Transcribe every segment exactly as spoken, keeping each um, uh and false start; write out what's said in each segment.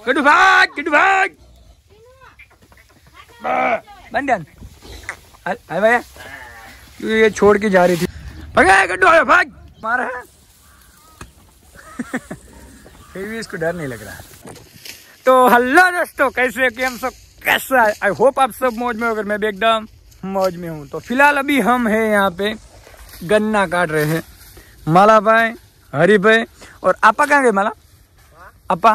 गड्डू भाग, गड्डू भाग। बंदन अरे भैया क्यों ये छोड़ के जा रही थी। भाग गड्डू, भाग। मारा है फिर भी इसको डर नहीं लग रहा। तो हेलो दोस्तों, कैसे कि हम सब कैसा है? आई होप आप सब मौज में हो। अगर मैं भी एकदम मौज में हूँ। तो फिलहाल अभी हम हैं यहाँ पे गन्ना काट रहे हैं। माला भाई, हरी भाई और आपा कहाँ गए? माला आपा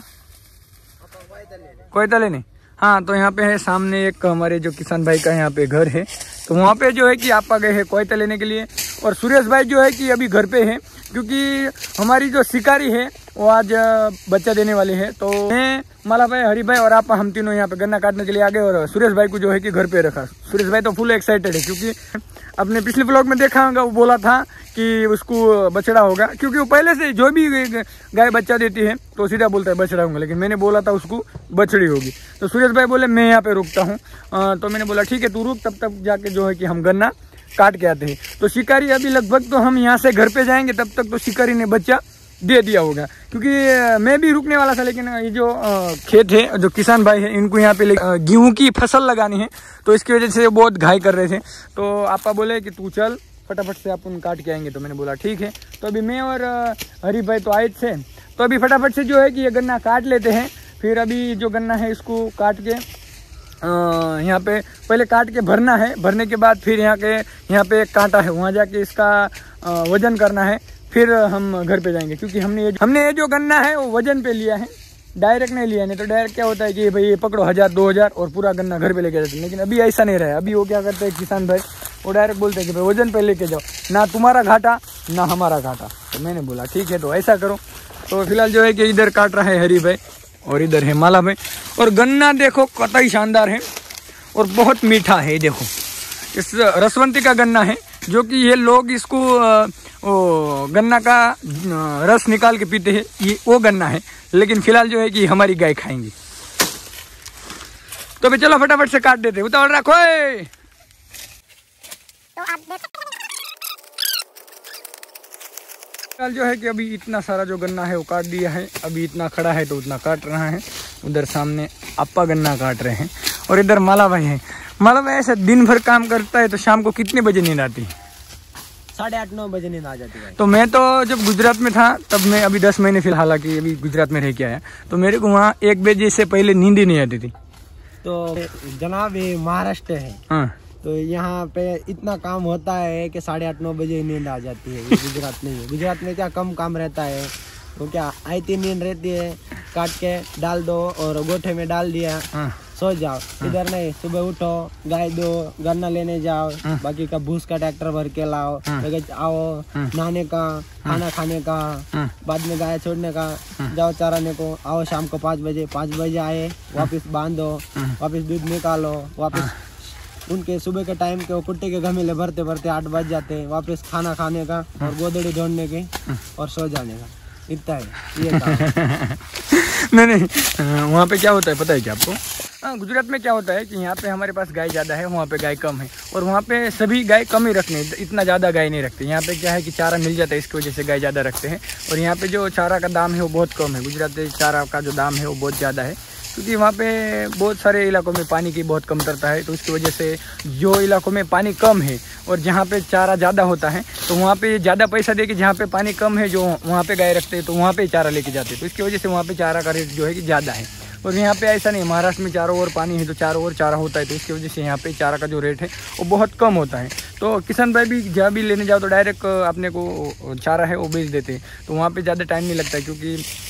कोई तले नहीं। हाँ, तो यहाँ पे है सामने एक हमारे जो किसान भाई का यहाँ पे घर है। तो वहाँ पे जो है कि आपा गए हैं कोयता लेने के लिए। और सुरेश भाई जो है कि अभी घर पे है, क्योंकि हमारी जो शिकारी है वो आज बच्चा देने वाले हैं। तो मैं, माला भाई, हरी भाई और आप हम तीनों यहाँ पे गन्ना काटने के लिए आ गए और सुरेश भाई को जो है कि घर पे रखा। सुरेश भाई तो फुल एक्साइटेड है, क्योंकि अपने पिछले ब्लॉग में देखा होगा, वो बोला था कि उसको बछड़ा होगा, क्योंकि वो पहले से जो भी गाय बच्चा देती है तो सीधा बोलता है बछड़ा होगा। लेकिन मैंने बोला था उसको बछड़ी होगी। तो सुरेश भाई बोले मैं यहाँ पे रुकता हूँ। तो मैंने बोला ठीक है तू रुक, तब तक जाके जो है कि हम गन्ना काट के आते हैं। तो शिकारी अभी लगभग तो हम यहाँ से घर पे जाएंगे तब तक तो शिकारी ने बच्चा दे दिया होगा, क्योंकि मैं भी रुकने वाला था। लेकिन ये जो खेत है, जो किसान भाई है, इनको यहाँ पे गेहूं की फसल लगानी है, तो इसकी वजह से बहुत घाई कर रहे थे। तो आपा बोले कि तू चल फटाफट से अपन काट के आएंगे। तो मैंने बोला ठीक है। तो अभी मैं और हरी भाई तो आए थे, तो अभी फटाफट से जो है कि ये गन्ना काट लेते हैं। फिर अभी जो गन्ना है इसको काट के यहाँ पे पहले काट के भरना है। भरने के बाद फिर यहाँ के यहाँ पे एक कांटा है, वहाँ जाके इसका वजन करना है। फिर हम घर पे जाएंगे, क्योंकि हमने ये हमने ये जो गन्ना है वो वजन पे लिया है, डायरेक्ट नहीं लिया। नहीं तो डायरेक्ट क्या होता है कि भाई ये पकड़ो हजार दो हजार और पूरा गन्ना घर पे लेके जाते हैं। लेकिन अभी ऐसा नहीं रहा है। अभी वो क्या करते हैं किसान भाई, वो डायरेक्ट बोलते हैं कि भाई वजन पे लेके जाओ, ना तुम्हारा घाटा ना हमारा घाटा। तो मैंने बोला ठीक है तो ऐसा करो। तो फिलहाल जो है कि इधर काट रहा है हरी भाई और इधर है माला भाई। और गन्ना देखो कतई शानदार है और बहुत मीठा है। देखो इस रसवंती का गन्ना है, जो कि ये लोग इसको ओ, गन्ना का रस निकाल के पीते हैं, ये वो गन्ना है। लेकिन फिलहाल जो है कि हमारी गाय खाएंगी। तो भाई चलो फटाफट से काट देते, उतावल रखो। तो आप फिलहाल जो है कि अभी इतना सारा जो गन्ना है वो काट दिया है। अभी इतना खड़ा है तो उतना काट रहा है। उधर सामने आपा गन्ना काट रहे हैं और इधर माला भाई है। माला भाई ऐसा दिन भर काम करता है, तो शाम को कितने बजे नींद आती है? साढ़े आठ नौ बजे नींद आ जाती है। तो मैं तो जब गुजरात में था तब मैं अभी दस महीने फिलहाल हालांकि अभी गुजरात में रह के आया, तो मेरे को वहाँ एक बजे से पहले नींद ही नहीं आती थी। तो जनाब ये महाराष्ट्र है। हाँ। तो यहाँ पे इतना काम होता है कि साढ़े आठ नौ बजे नींद आ जाती है। ये गुजरात नहीं है। गुजरात में क्या कम काम रहता है, तो क्या आती नींद रहती है, काट के डाल दो और गोठे में डाल दिया। हाँ। सो जाओ। इधर नहीं, सुबह उठो, गाय दो, गन्ना लेने जाओ, बाकी का भूस का ट्रैक्टर भर के लाओ, आओ, नहाने का, खाना खाने का, बाद में गाय छोड़ने का, जाओ चराने को, आओ शाम को पाँच बजे पाँच बजे आए, वापस बांधो, वापस दूध निकालो, वापस उनके सुबह के टाइम के वो कुत्ते के घमेले भरते भरते आठ बज जाते हैं। वापस खाना खाने का और गोदड़ी ढूंढने के और सो जाने का, इतना है ये काम। नहीं नहीं, वहाँ पे क्या होता है पता है क्या आपको? हाँ, गुजरात में क्या होता है कि यहाँ पे हमारे पास गाय ज़्यादा है, वहाँ पे गाय कम है। और वहाँ पे सभी गाय कम ही रखने, इतना ज़्यादा गाय नहीं रखते। यहाँ पे क्या है कि चारा मिल जाता है, इसकी वजह से गाय ज़्यादा रखते हैं। और यहाँ पे जो चारा का दाम है वो बहुत कम है। गुजरात में चारा का जो दाम है वो बहुत ज़्यादा है, क्योंकि वहाँ पे बहुत सारे इलाकों में पानी की बहुत कमतरता है। तो उसकी वजह से जो इलाकों में पानी कम है और जहाँ पे चारा ज़्यादा होता है, तो वहाँ पे ज़्यादा पैसा दे के, जहाँ पे पानी कम है जो वहाँ पे गाय रखते हैं तो वहाँ पे चारा लेके जाते हैं। तो इसकी वजह से वहाँ पे चारा का रेट जो है कि ज़्यादा है। और यहाँ पे ऐसा नहीं, महाराष्ट्र में चारों ओर पानी है तो चारों ओर चारा होता है। तो इसकी वजह से यहाँ पे चारा का जो रेट है वो बहुत कम होता है। तो किसान भाई भी जहाँ भी लेने जाओ तो डायरेक्ट अपने को चारा है वो बेच देते हैं। तो वहाँ पे ज़्यादा टाइम नहीं लगता, क्योंकि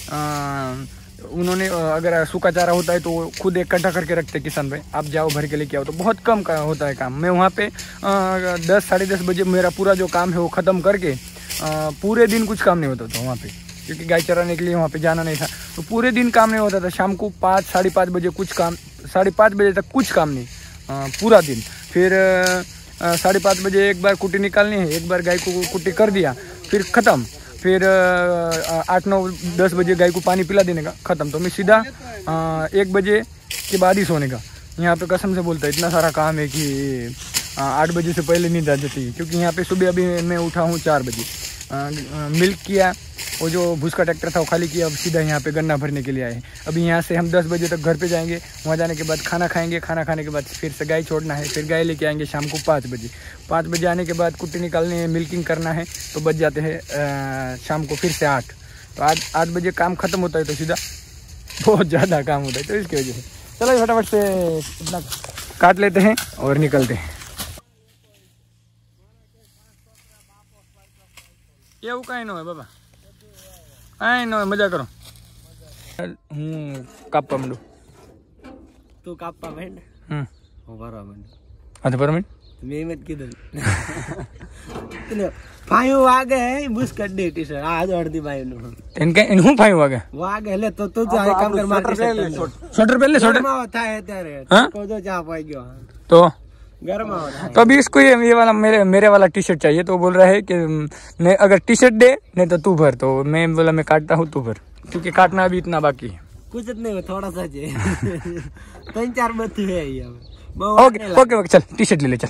उन्होंने अगर सूखा चारा होता है तो खुद इकट्ठा करके रखते किसान भाई, आप जाओ भर के लेके आओ। तो बहुत कम का होता है काम। मैं वहाँ पे आ, दस साढ़े दस बजे मेरा पूरा जो काम है वो ख़त्म करके आ, पूरे दिन कुछ काम नहीं होता था वहाँ पे, क्योंकि गाय चराने के लिए वहाँ पे जाना नहीं था। तो पूरे दिन काम नहीं होता था। शाम को पाँच साढ़े पाँच बजे कुछ काम, साढ़े पाँच बजे तक कुछ काम नहीं, आ, पूरा दिन। फिर साढ़े पाँच बजे एक बार कुट्टी निकालनी है, एक बार गाय को कुट्टी कर दिया, फिर ख़त्म। फिर आठ नौ दस बजे गाय को पानी पिला देने का, ख़त्म। तो मैं सीधा एक बजे के बाद ही सोने का। यहाँ पे कसम से बोलता है इतना सारा काम है कि आठ बजे से पहले नींद आ जाती है, क्योंकि यहाँ पे सुबह अभी मैं उठा हूँ चार बजे। मिल्क किया, वो जो भूस का ट्रैक्टर था वो खाली किया, अब सीधा यहाँ पे गन्ना भरने के लिए आए। अभी यहाँ से हम दस बजे तक घर पे जाएंगे, वहाँ जाने के बाद खाना खाएंगे, खाना खाने के बाद फिर से गाय छोड़ना है, फिर गाय लेके आएंगे शाम को पाँच बजे। पाँच बजे आने के बाद कुट्टी निकालनी है, मिल्किंग करना है, तो बच जाते हैं शाम को फिर से आठ। तो आज आठ बजे काम ख़त्म होता है, तो सीधा बहुत ज़्यादा काम होता है, तो इसकी वजह से चलो फटाफट से इतना काट लेते हैं और निकलते हैं। એવું કાંઈ ન હોય બાબા, કાંઈ ન હોય, મજા કરો। હું કાપવા માંડું, તું કાપવા માંડ, હમ હું ભરવા માંડ। હા તો ભરવા માંડ, મેં એમ જ કીધું। ફાયું વાગે બુશ કરી દે ટી-શર્ટ, આ જ અડધી બાયુનું એને કઈ એને હું ફાયું વાગે વાગે એટલે તો તું જો આ કામ કર, માર સ્વેટર પહેર લે, સ્વેટર માં થાય અત્યારે કો જો ચા પાઈ ગયો तो गर्म हो रहा है। तो अभी इसको ये ये वाला मेरे मेरे वाला टी शर्ट चाहिए, तो बोल रहा है कि नहीं अगर टी शर्ट दे नहीं तो तू भर। तो मैं बोला मैं काटता हूँ, तू भर, क्योंकि काटना अभी इतना बाकी है। कुछ नहीं, थोड़ा सा जे तीन चार बत्ती है ये। ओके ओके ओके चल टी शर्ट ले ले, चल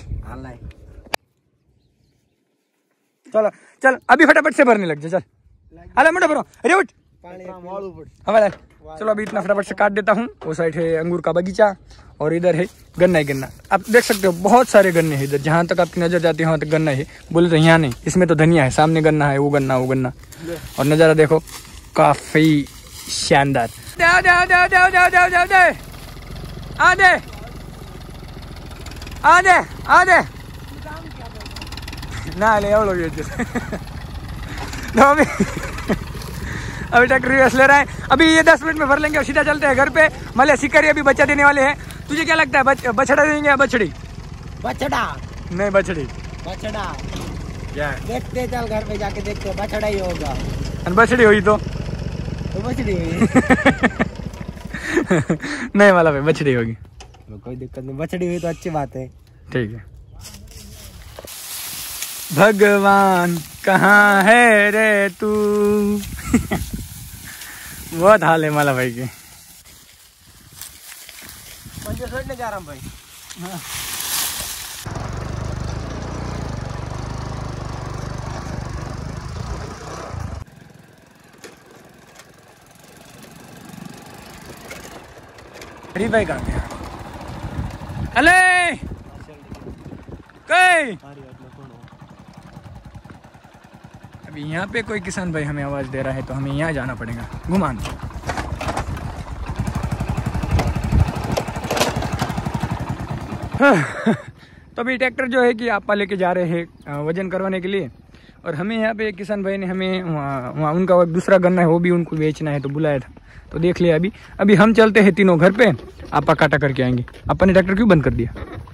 चलो चल अभी फटाफट से भरने लग जा, चल अरे मोटा भरो, अरे उठ हमारा। चलो अभी इतना फटाफट से काट देता हूँ। वो साइड है अंगूर का बगीचा और इधर है गन्ना ही गन्ना। आप देख सकते हो बहुत सारे गन्ने हैं इधर, जहाँ तक आपकी नजर जाती है वहाँ तक गन्ना है। बोले तो यहाँ नहीं, इसमें तो धनिया है, सामने गन्ना है, वो गन्ना वो गन्ना, और नज़ारा देखो काफी शानदार। आधे आधे ना ले एवढं अभी अभी ट्रैक्टर रिवर्स ले रहा है। अभी ये दस मिनट में भर लेंगे और सीधा चलते हैं घर पे। मले शिकारी अभी बच्चा देने वाले हैं। तुझे क्या लगता है बच, बछड़ा देंगे या बछड़ी? बछड़ा नहीं बछड़ी, बछड़ा क्या देखते, चल घर पे जाके देखते, बछड़ा ही होगा। और बछड़ी हुई तो तो बछड़ी हुई नहीं वाला भाई बछड़ी होगी, कोई दिक्कत नहीं, बछड़ी हुई तो अच्छी बात है। ठीक है। भगवान कहाँ है रे तू बहुत हाल है माला भाई के। पंजे छोड़ने जा रहा हूँ भाई। हाँ। हरी भाई कहाँ गया? अले कई अभी यहाँ पे कोई किसान भाई हमें आवाज दे रहा है, तो हमें यहाँ जाना पड़ेगा घुमान। तो अभी ट्रैक्टर जो है कि आपा लेके जा रहे हैं वजन करवाने के लिए, और हमें यहाँ पे किसान भाई ने हमें वहाँ वहाँ उनका दूसरा गन्ना है वो भी उनको बेचना है, तो बुलाया था, तो देख लिया। अभी अभी हम चलते हैं तीनों घर पे, आपा काटा करके आएंगे। आपा ने ट्रैक्टर क्यों बंद कर दिया?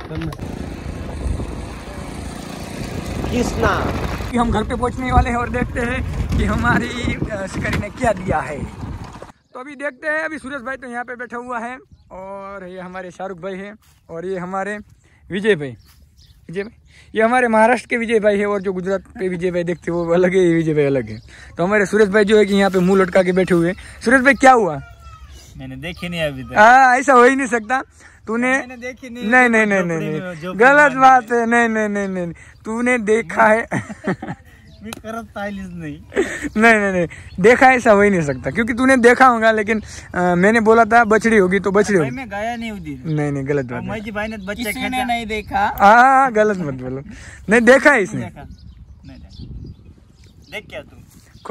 किसना कि हम घर पे पहुंचने वाले हैं और देखते हैं कि हमारी शिकारी ने क्या दिया है। तो अभी देखते हैं। अभी सुरेश भाई तो यहाँ पे बैठा हुआ है, और ये हमारे शाहरुख भाई है, और ये हमारे विजय भाई विजय भाई ये हमारे महाराष्ट्र के विजय भाई है, और जो गुजरात के विजय भाई देखते हैं वो अलग है, ये विजय भाई अलग है। तो हमारे सुरेश भाई जो है कि यहाँ पे मुंह लटका के बैठे हुए। सुरेश भाई क्या हुआ? मैंने देखी नहीं अभी तक। हाँ ऐसा हो ही नहीं सकता, तूने देखी नहीं। नहीं नहीं नहीं नहीं नहीं गलत बात है, नहीं नहीं नहीं नहीं तूने देखा है मैं करत पाहिलीच नहीं नहीं नहीं नहीं देखा ऐसा हो ही नहीं सकता, क्योंकि तूने देखा होगा, लेकिन आ, मैंने बोला था बछड़ी होगी तो बछड़ी होगी। मैं गया नहीं उधर। नहीं नहीं गलत बात है, भाई ने बच्चे किसी नहीं देखा। हाँ गलत मत बोलो, नहीं देखा है इसने। देख क्या तू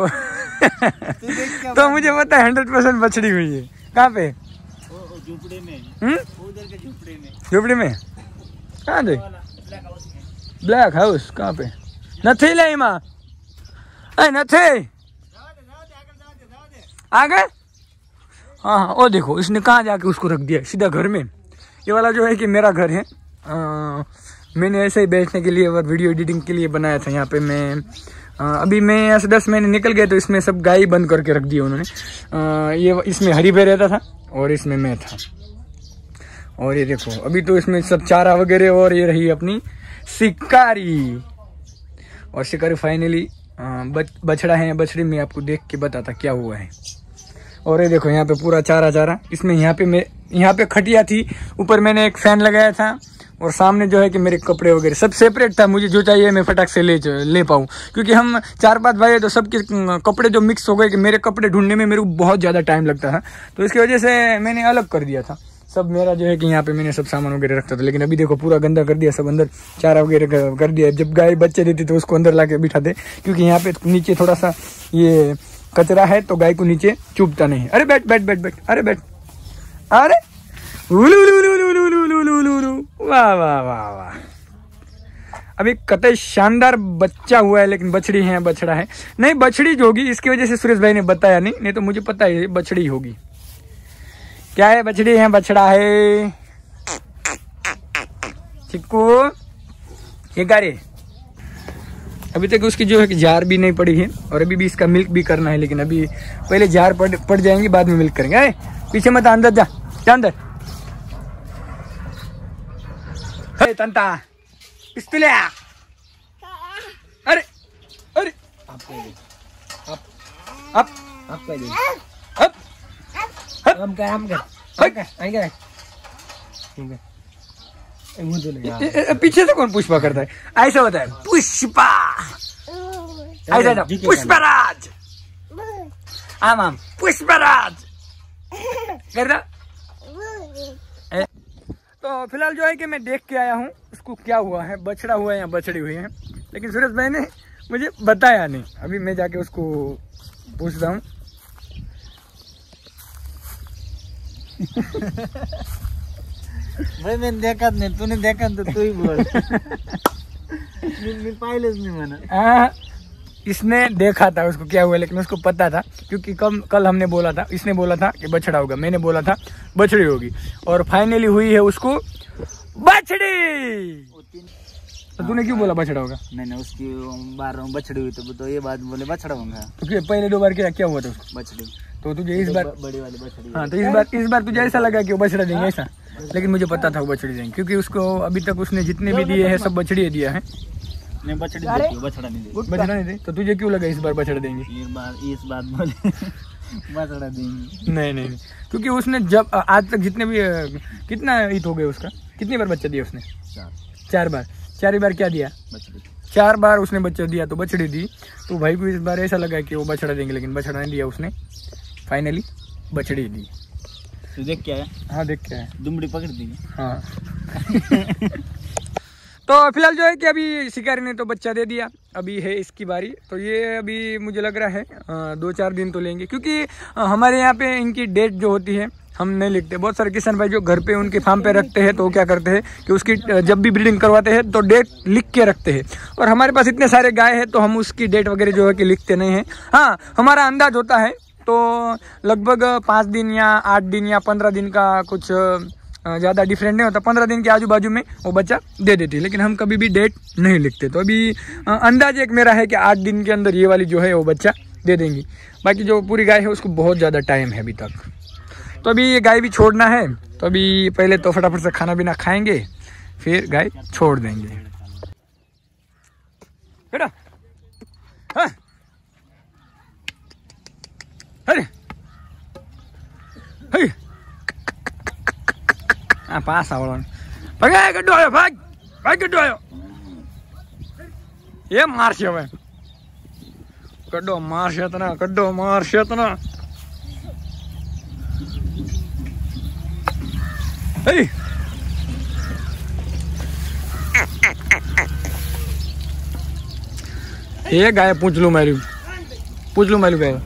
तो मुझे पता है हंड्रेड परसेंट बछड़ी हुई है। कहाँ पे? झुपड़े में, उधर के झुपड़े में। झुपड़ी में कहाँ थे? ब्लैक हाउस कहाँ पे? नहीं ले माँ नहीं आ गए। हाँ हाँ वो देखो इसने कहाँ जाके उसको रख दिया, सीधा घर में। ये वाला जो है कि मेरा घर है, आ, मैंने ऐसे ही बैठने के लिए और वीडियो एडिटिंग के लिए बनाया था। यहाँ पे मैं आ, अभी मैं यहाँ से दस महीने निकल गए तो इसमें सब गाय बंद करके रख दिया उन्होंने। आ, ये इसमें हरी भाई रहता था और इसमें मैं था, और ये देखो अभी तो इसमें सब चारा वगैरह, और ये रही अपनी शिकारी। और शिकारी फाइनली बच, बछड़ा है, बछड़ी में आपको देख के बताता क्या हुआ है। और ये देखो यहाँ पे पूरा चारा चारा इसमें। यहाँ पे मैं यहाँ पे खटिया थी, ऊपर मैंने एक फैन लगाया था, और सामने जो है कि मेरे कपड़े वगैरह सब सेपरेट था। मुझे जो चाहिए मैं फटाक से ले ले पाऊँ, क्योंकि हम चार पांच भाई है तो सबके कपड़े जो मिक्स हो गए कि मेरे कपड़े ढूंढने में मेरे को बहुत ज़्यादा टाइम लगता था, तो इसकी वजह से मैंने अलग कर दिया था सब। मेरा जो है कि यहाँ पे मैंने सब सामान वगैरह रखता था, लेकिन अभी देखो पूरा गंदा कर दिया, सब अंदर चारा वगैरह कर दिया। जब गाय बच्चे देती तो उसको अंदर ला के बिठा दे, क्योंकि यहाँ पे नीचे थोड़ा सा ये कचरा है तो गाय को नीचे चुभता नहीं। अरे बैठ बैठ बैठ बैठ, अरे बैठ, अरे वाह वाह वाह वाह। अभी कतई शानदार बच्चा हुआ है, लेकिन बछड़ी है बछड़ा है नहीं, बछड़ी जो होगी इसकी वजह से सुरेश भाई ने बताया नहीं, नहीं तो मुझे पता है बछड़ी होगी। क्या है, बछड़ी है बछड़ा है। चिक्कू ये गारे अभी तक उसकी जो है कि जार भी नहीं पड़ी है, और अभी भी इसका मिल्क भी करना है, लेकिन अभी पहले जार पड़ पड़ जाएंगी, बाद में मिल्क करेंगे। अरे पीछे मत, अंदर जा, जा अंदर। हे तंता पिस्तुलिया, अरे अरे आप पहले, आप अब आप पहले, अब हम क्या हम क्या हम क्या आएंगे ठीक है। मुझे तो नहीं ए- ए- पीछे से कौन पुष्पा करता है? ऐसा होता है पुष्पा, ऐसा होता है पुष्पराज। आम आम पुष्पराज करता। ए- तो फिलहाल जो है कि मैं देख के आया हूँ उसको क्या हुआ है, बछड़ा हुआ है या बछड़ी हुई है, लेकिन सुरेश भाई ने मुझे बताया नहीं। अभी मैं जाके उसको पूछता हूँ। भाई मैंने देखा नहीं, तूने देखा तो तू ही बोल। मैं पायलट नहीं माना। हाँ, इसने देखा था उसको क्या हुआ, लेकिन उसको पता था, क्योंकि कल कल हमने बोला था, इसने बोला था कि बछड़ा होगा, मैंने बोला था बछड़ी होगी, और फाइनली हुई है उसको बछड़ी। तो तूने क्यों बोला बछड़ा होगा? मैंने उसकी बार बछड़ी हुई तो, तो ये बात बोले बछड़ा होगा। तो क्या पहले दो बार क्या क्या हुआ था उसको? बछड़ी। तो तुझे इस बार बड़ी वाली बछड़ी। हाँ, तो इस बार इस बार तुझे ऐसा लगा कि वो बछड़ा देंगे ऐसा, लेकिन मुझे पता था वो बछड़ी देंगे, क्योंकि उसको अभी तक उसने जितने भी दिए हैं सब बछड़ी दिया है। नहीं बछड़ी देती, बछड़ा नहीं देती। बछड़ा नहीं दे, तो तुझे क्यों लगा इस बार बछड़ा देंगे? इस बार इस बात बोले बछड़ा देंगे। नहीं नहीं, क्योंकि उसने जब आज तक जितने भी कितना ईद हो गए उसका, कितनी बार बच्चा दिया उसने? चार चार बार। चार बार क्या दिया? बछड़ी। चार बार उसने बच्चा दिया तो बछड़ी दी। तो भाई को इस बार ऐसा लगा कि वो बछड़ा देंगे, लेकिन बछड़ा नहीं दिया उसने, फाइनली बछड़ी दी। तू देख क्या है? हाँ देख क्या है, दुमड़ी पकड़ दी। हाँ। तो फिलहाल जो है कि अभी शिकारी ने तो बच्चा दे दिया, अभी है इसकी बारी। तो ये अभी मुझे लग रहा है आ, दो चार दिन तो लेंगे, क्योंकि आ, हमारे यहाँ पे इनकी डेट जो होती है हम नहीं लिखते। बहुत सारे किसान भाई जो घर पे उनके फार्म पे रखते हैं तो वो क्या करते हैं कि उसकी जब भी ब्रीडिंग करवाते हैं तो डेट लिख के रखते हैं, और हमारे पास इतने सारे गाय हैं तो हम उसकी डेट वगैरह जो है कि लिखते नहीं हैं। हाँ, हमारा अंदाज होता है तो लगभग पाँच दिन या आठ दिन या पंद्रह दिन का कुछ ज़्यादा डिफरेंट नहीं होता, पंद्रह दिन के आजू बाजू में वो बच्चा दे देती है, लेकिन हम कभी भी डेट नहीं लिखते। तो अभी अंदाज एक मेरा है कि आठ दिन के अंदर ये वाली जो है वो बच्चा दे देंगी। बाकी जो पूरी गाय है उसको बहुत ज़्यादा टाइम है अभी तक। तो अभी ये गाय भी छोड़ना है, तो अभी पहले तो फटाफट से खाना पीना खाएंगे, फिर गाय छोड़ देंगे। बेटा हाँ, अरे हाँ पास आवड़ो भाग गड्ढो आयो, भाग भाग गड्ढो आयो। ये मारशे हवे, गड्ढो मारशे तना, गड्ढो मारशे तना। Hey! ये गाय पूछ लू मारू, पूछ लू मारू गाय।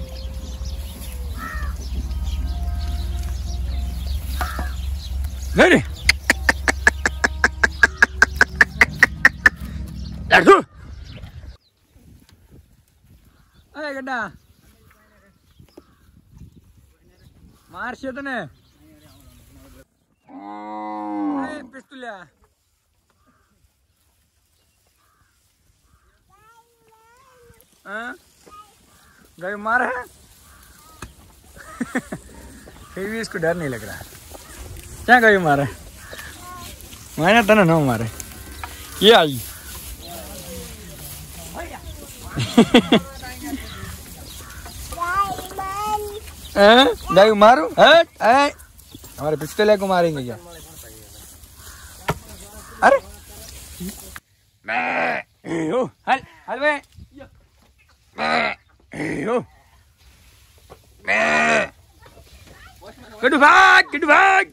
नहीं अरे गड्ढा मार से तो ने पिस्तुलिया गाय मार है। फिर भी इसको डर नहीं लग रहा है। क्या गाय मारे? मैंने तो ना मारे, ये आई। गाय मारू हट, हमारे पिस्तौल को मारेंगे क्या? अरे ओ हल हल वे ओ किटू भाग किटू भाग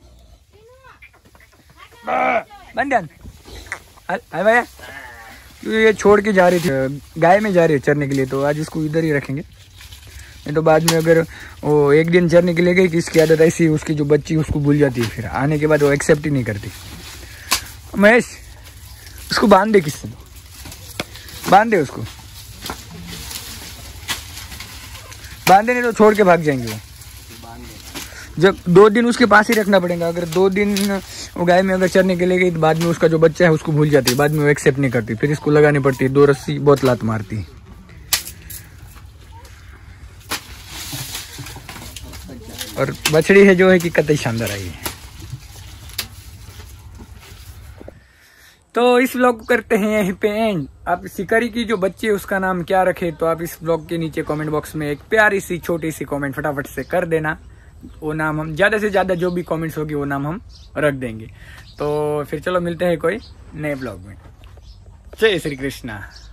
बंदन हल हल भैया ये छोड़ के जा रही थी, गाय में जा रही है चरने के लिए, तो आज इसको इधर ही रखेंगे। नहीं तो बाद में अगर वो एक दिन चरने के लिए गई कि इसकी आदत ऐसी, उसकी जो बच्ची उसको भूल जाती है, फिर आने के बाद वो एक्सेप्ट ही नहीं करती। महेश उसको बांध दे, किससे बांध दे, उसको बांध दे, नहीं तो छोड़ के भाग जाएंगे वो। जब दो दिन उसके पास ही रखना पड़ेगा। अगर दो दिन वो गाय में अगर चरने के लिए गई तो बाद में उसका जो बच्चा है उसको भूल जाती है, बाद में वो एक्सेप्ट नहीं करती, फिर इसको लगानी पड़ती है दो रस्सी, बहुत लात मारती है। और बछड़ी है जो है कि कतई शानदार आई है। तो इस ब्लॉग को करते हैं यहीं पे एंड। आप शिकारी की जो बच्ची है उसका नाम क्या रखे, तो आप इस ब्लॉग के नीचे कमेंट बॉक्स में एक प्यारी सी छोटी सी कमेंट फटाफट से कर देना। वो नाम हम ज्यादा से ज्यादा जो भी कमेंट्स होगी वो नाम हम रख देंगे। तो फिर चलो मिलते हैं कोई नए ब्लॉग में। जय श्री कृष्णा।